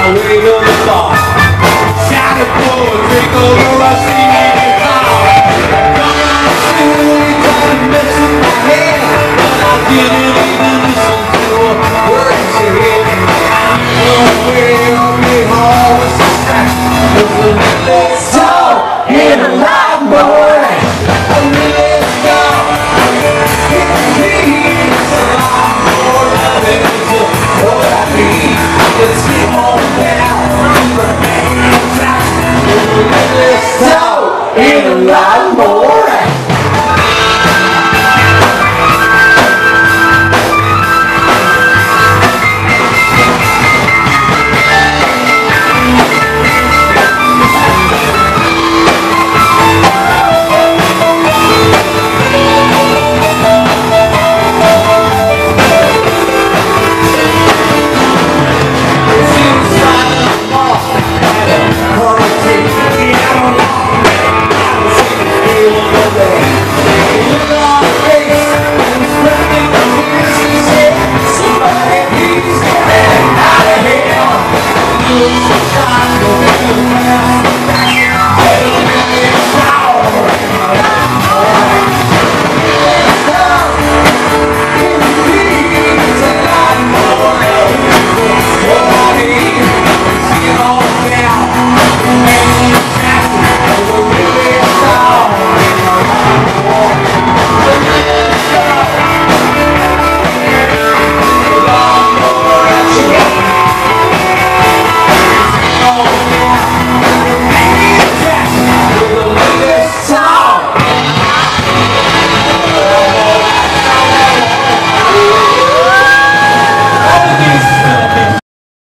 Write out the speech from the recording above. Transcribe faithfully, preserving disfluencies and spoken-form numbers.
my way to the bar. Shot a blow, drink over, I see me in the car. Come on, soon, try to mess with my head, but I didn't even listen to a word she said. I'm away on the hall with some scratch. Let's talk in a loud boy. Let's go. Let's get on down. Let's talk in a loud boy.